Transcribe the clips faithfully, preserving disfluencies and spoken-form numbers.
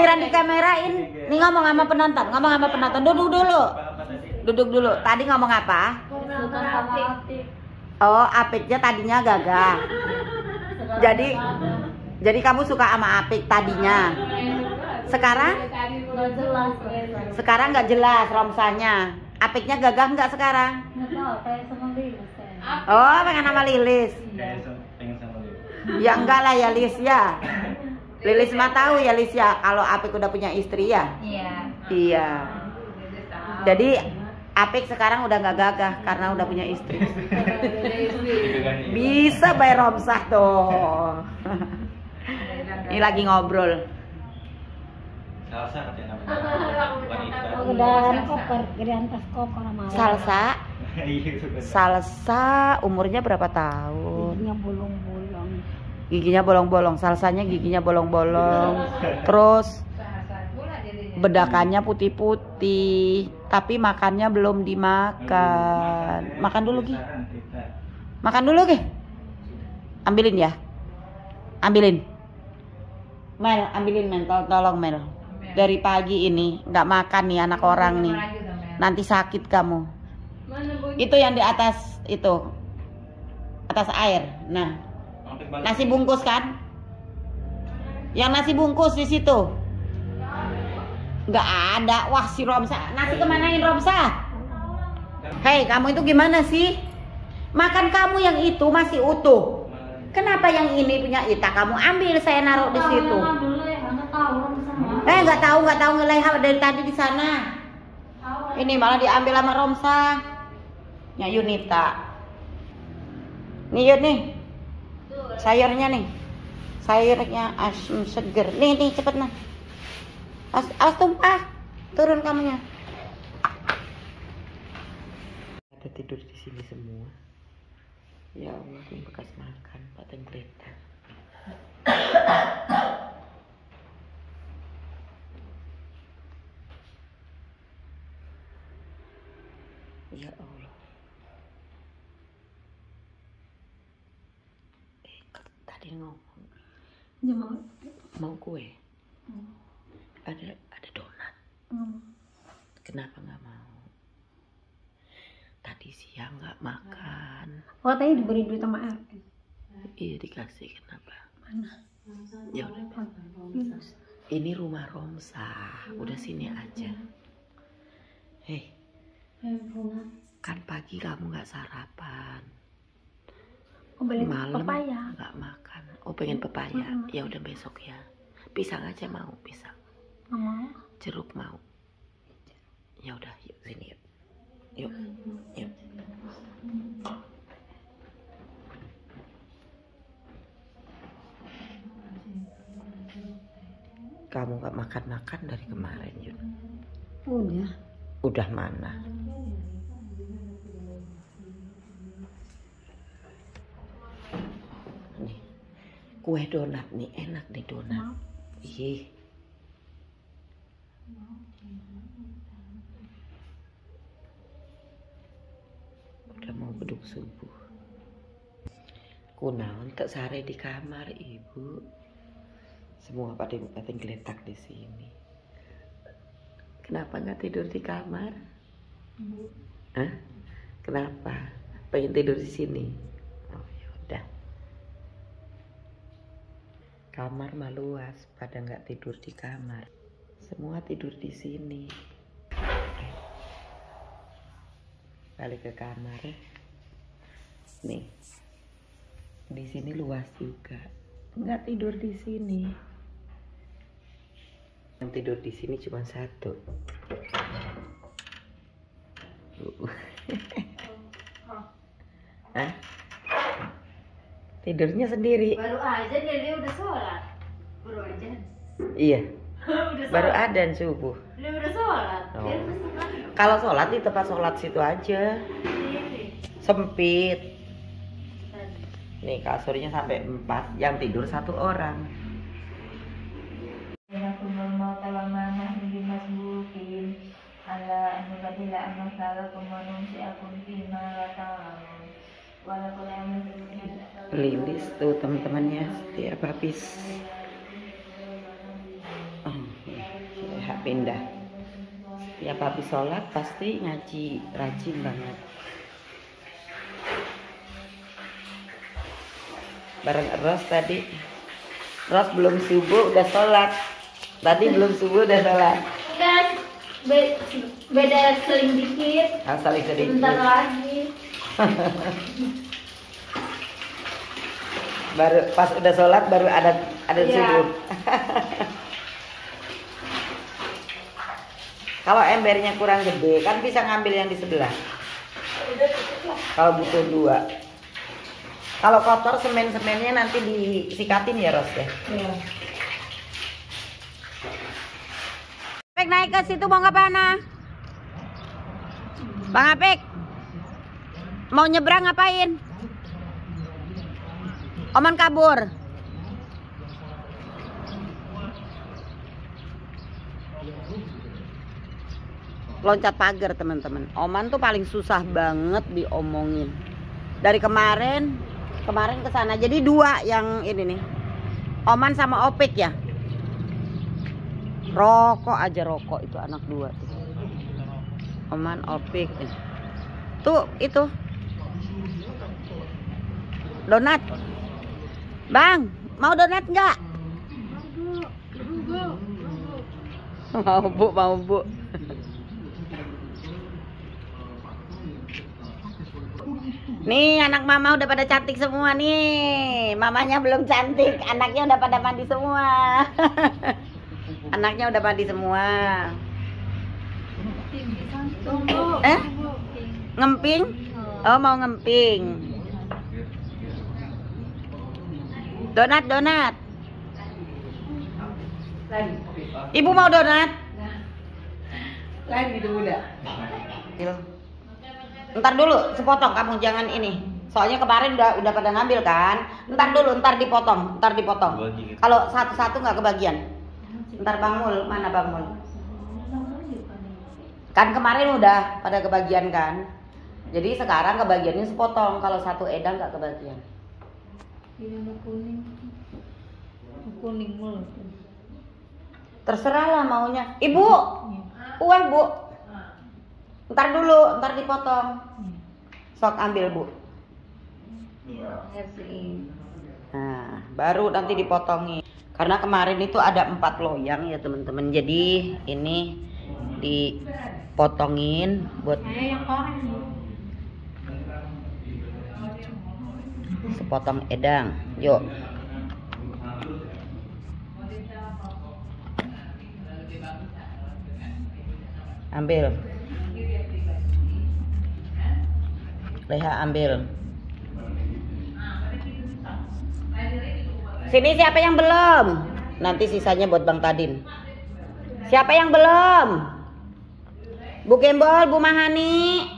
giliran di kamerain. Nih ngomong sama penonton, ngomong sama penonton. Duduk dulu. Duduk dulu. Tadi ngomong apa? Oh, Apiknya tadinya gagah. Jadi jadi kamu suka sama Apik tadinya. Sekarang? Sekarang nggak jelas romsanya. Apiknya gagah nggak sekarang? Oh, pengen sama Lilis. Ya enggak lah ya Lis ya. Lilis mah tahu ya Lis ya kalau Apik udah punya istri ya. Iya. Iya. Jadi Apik sekarang udah nggak gagah karena udah punya istri. Bisa bayar romsah tuh. Ini lagi ngobrol. Salsa katanya namanya. Udah koper, geriantas koper sama. Salsa. Salsa umurnya berapa tahun? Giginya bolong-bolong. Giginya bolong-bolong, salsanya giginya bolong-bolong. Terus bedakannya putih-putih, tapi makannya belum dimakan. Makan dulu Gi. Makan dulu Gi. Ambilin ya. Ambilin. Mel, ambilin Mel, tol tolong Mel. Dari pagi ini nggak makan nih anak orang nih. Nanti sakit kamu. Itu yang di atas itu. Atas air. Nah. Nasi bungkus kan? Yang nasi bungkus di situ. Nggak ada. Wah si Romsa. Nasi kemanain Romsa? Hei kamu itu gimana sih? Makan kamu yang itu masih utuh. Kenapa yang ini punya Ita kamu ambil, saya naruh di situ. Eh nggak tahu nggak tahu ngelehap dari tadi di sana. Ini malah diambil sama Romsa. Ya Yunita. Nih Yun nih. Sayurnya nih. Sayurnya asam seger. Nih nih cepet nah. As, as tumpah. Turun kamunya. Ada tidur di sini semua. Ya Allah, ini bekas makan pateng kereta. Ya Allah. Eh, tadi ngomong. Ya, mau. Mau kue? Hmm. Ada ada donat. Hmm. Kenapa nggak mau? Tadi siang nggak makan. Oh tadi diberi duit sama R. Iya dikasih, kenapa? Mana? Ya udah. Ini rumah Romsa, udah sini aja. Hei, kan pagi kamu nggak sarapan. Oh, malam pepaya. Nggak makan. Oh pengen pepaya? Hmm. Ya udah besok ya. Pisang aja mau, pisang. Nggak mau. Jeruk mau. Ya udah, yuk sini yuk. Yuk, yuk. Kamu gak makan-makan dari kemarin, Yun? Udah. Udah mana? Nih, kue donat nih, enak nih donat. Ih. Udah mau beduk subuh. Kunaon tak sare di kamar ibu. Semua pada pada geletak di sini. Kenapa nggak tidur di kamar? Hah? Kenapa? Pengen tidur di sini? Oh ya udah. Kamar mah luas, pada nggak tidur di kamar. Semua tidur di sini. Balik ke kamar ya. Nih, di sini luas juga. Nggak tidur di sini. Yang tidur di sini cuma satu. Hah? Tidurnya sendiri. Baru aja dia, dia udah sholat. Baru aja. Iya. Udah Baru adzan subuh. Dia udah sholat. Oh. Dia udah sholat. Kalau sholat di tempat sholat situ aja. Sempit. Nih kasurnya sampai empat, yang tidur satu orang. Lilis tuh teman-temannya setiap habis. Oh. pindah. Tiap habis sholat pasti ngaji, rajin banget. Bareng Ros tadi. Ros belum subuh udah sholat. Tadi belum subuh udah sholat. Udah be- beda seling dikit. Ah, saling sedikit. Bentar lagi. Baru pas udah sholat baru ada ada Iya. subuh. Kalau embernya kurang gede kan bisa ngambil yang di sebelah. Kalau butuh dua. Kalau kotor semen-semennya nanti disikatin ya Ros ya. Iya. Apik naik ke situ mau kemana? Bang Apik mau nyebrang ngapain? Oman kabur. Loncat pagar teman-teman. Oman tuh paling susah banget diomongin. Dari kemarin, kemarin ke sana. Jadi dua yang ini nih. Oman sama Opik ya. Rokok aja rokok itu anak dua tuh. Oman Opik. Tuh itu. Donat. Bang, mau donat nggak? Mau bu, mau bu. Nih anak mama udah pada cantik semua nih. Mamanya belum cantik, anaknya udah pada mandi semua. Anaknya udah mandi semua. Eh? Ngemping? Oh mau ngemping. Donat, donat. Ibu mau donat? Lain gitu udah. Ntar dulu, sepotong kamu jangan ini. Soalnya kemarin udah udah pada ngambil kan. Ntar dulu, ntar dipotong, ntar dipotong. Kalau satu-satu nggak kebagian. Ntar Bang Mul, mana Bang Mul? Kan kemarin udah pada kebagian kan. Jadi sekarang kebagiannya sepotong. Kalau satu edang nggak kebagian. Ini kuning. Kuning mulu. Terserah lah maunya. Ibu, uang bu. Ntar dulu, ntar dipotong. Sok ambil bu. Nah, baru nanti dipotongin. Karena kemarin itu ada empat loyang ya teman-teman. Jadi ini dipotongin buat yang koreng. sepotong edang. Yuk. Ambil. Leha ambil. Sini siapa yang belum? Nanti sisanya buat Bang Tadin. Siapa yang belum? Bu Gembol, Bu Mahani,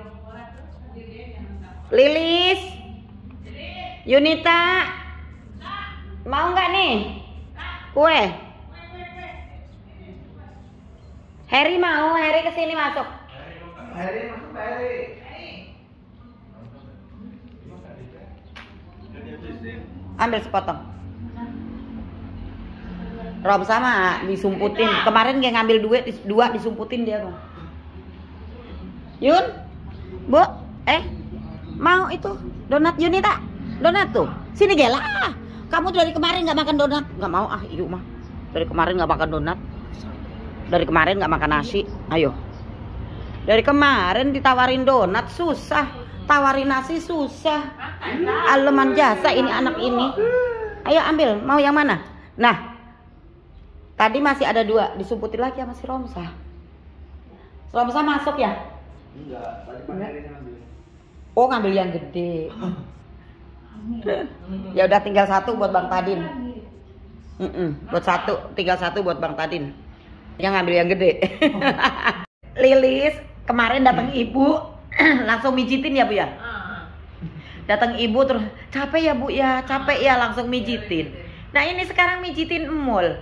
Lilis, Yunita, mau nggak nih kue? Harry mau, Harry kesini masuk. Harry masuk, Harry. Ambil sepotong. Rom sama disumputin. Kemarin dia ngambil duit dua disumputin dia bang. Yun, bu, eh, mau itu donat Yunita, donat tuh. Sini gela. Kamu dari kemarin nggak makan donat? Nggak mau ah, iu mah. Dari kemarin nggak makan donat. Dari kemarin nggak makan nasi. Ayo. Dari kemarin ditawarin donat susah, tawarin nasi susah. Aleman jasa ini anak ini. Ayo ambil, mau yang mana? Nah, tadi masih ada dua, disumputin lagi sama si Romsa. Romsa masuk ya? Enggak, tadi Pak Harry ngambil. Oh ngambil yang gede. Ya udah tinggal satu buat Bang Tadin. Mm-mm, buat satu, tinggal satu buat Bang Tadin. Yang ngambil yang gede. Lilis kemarin datang ibu langsung mijitin ya bu ya. Datang ibu terus capek ya bu ya, capek ya langsung mijitin. Nah ini sekarang mijitin emul.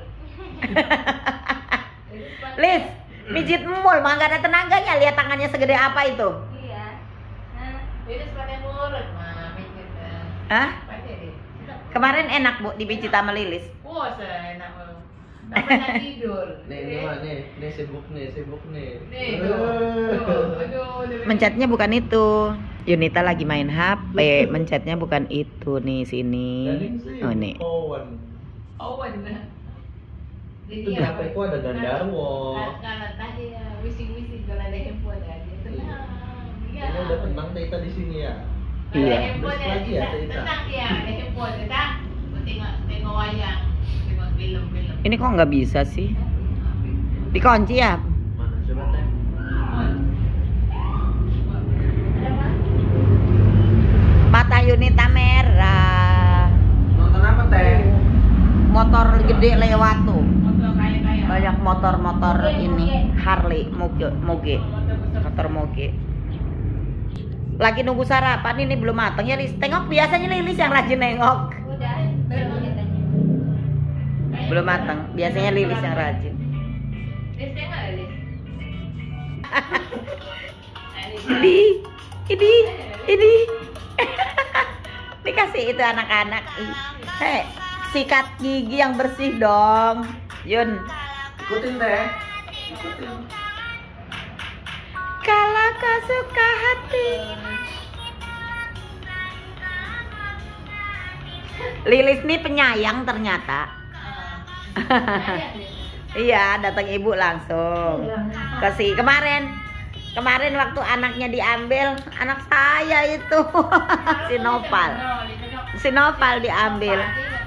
Lis, mijit emul mah gak ada tenaganya. Lihat tangannya segede apa itu. Iya. Nah, ini pakai mulut mah mijit. Hah? Kemarin enak bu dipijit sama Lilis. Wah, enak banget. Sampai tak tidur. Nih, nih mah nih, nih sibuk nih, sibuk nih. Nih, tuh. Tuh, aduh, aduh. Mencetnya bukan itu. Yunita lagi main H P, mencetnya bukan itu nih sini. Oh nih. Kawan. Awan. Itu Jadi di H P ku ada Gandarwo. Kalau tadi ya wising-wising kalau ada handphone ya dia tenang. Iya. Ini udah tenang Tita di sini ya. Ada Iya. handphone ya, Lagi ya, Tita. Tita? Tenang dia, ada handphone ya, Tita. Tengok tengok wayang, tengok film-film. Ini kok nggak bisa sih? Dikunci ya? Mana coba teh? Mata Yunita merah. Nonton apa teh? Motor gede lewat tuh. Motor kaya-kaya. Banyak motor-motor ini Harley, moge, moge, motor moge. Lagi nunggu sarapan ini belum matang ya Lis. Tengok biasanya Lilis yang rajin nengok. Udah, belum ditanya. Belum matang. Biasanya Lilis yang rajin. Lis tengok ya, Lis. Ini, ini, ini. Dikasih itu anak-anak. Hei, sikat gigi yang bersih dong. Yun. Ikutin teh. Ikutin. Kalau kau suka hati. Lilis nih penyayang ternyata. Iya, datang ibu langsung. Kasih kemarin. Kemarin waktu anaknya diambil, anak saya itu si Noval. Si Noval diambil.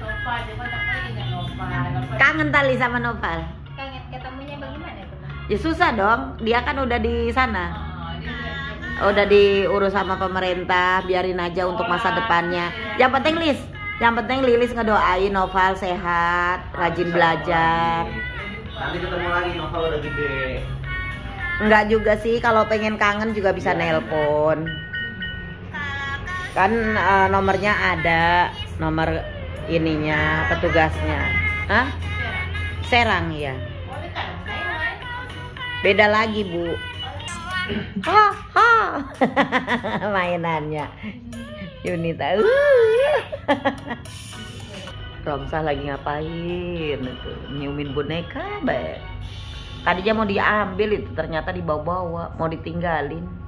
Kangen tali sama Noval. Kangen ketemunya bagaimana itu, Mas? Ya susah dong, dia kan udah di sana. Udah diurus sama pemerintah, biarin aja untuk masa depannya. Yang penting Lis, yang penting Lilis ngedoain Noval sehat, rajin belajar. Nanti ketemu lagi Noval udah gede. Enggak juga sih, kalau pengen kangen juga bisa nelpon. Kan uh, nomornya ada, nomor ininya, petugasnya. Hah? Serang ya. Beda lagi, Bu. Ha, ha. Mainannya. Yunita. Uh. Romsah lagi ngapain itu? Nyiumin boneka, Mbak. Tadinya mau diambil itu ternyata dibawa-bawa, mau ditinggalin.